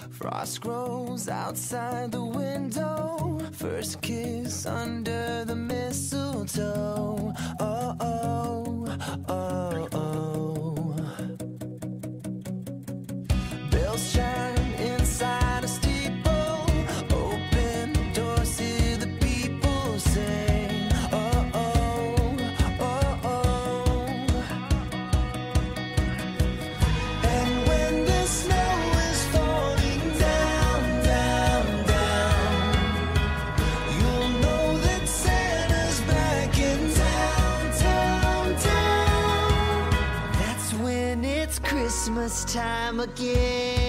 Frost grows outside the window. First kiss under the mistletoe. Oh, oh, oh, oh. Bells chime inside a steeple. Open doors, hear the people sing. Oh, oh, oh, oh. And when the snow is falling down, down, down, you'll know that Santa's back in town, town, town. That's when it's Christmas time again.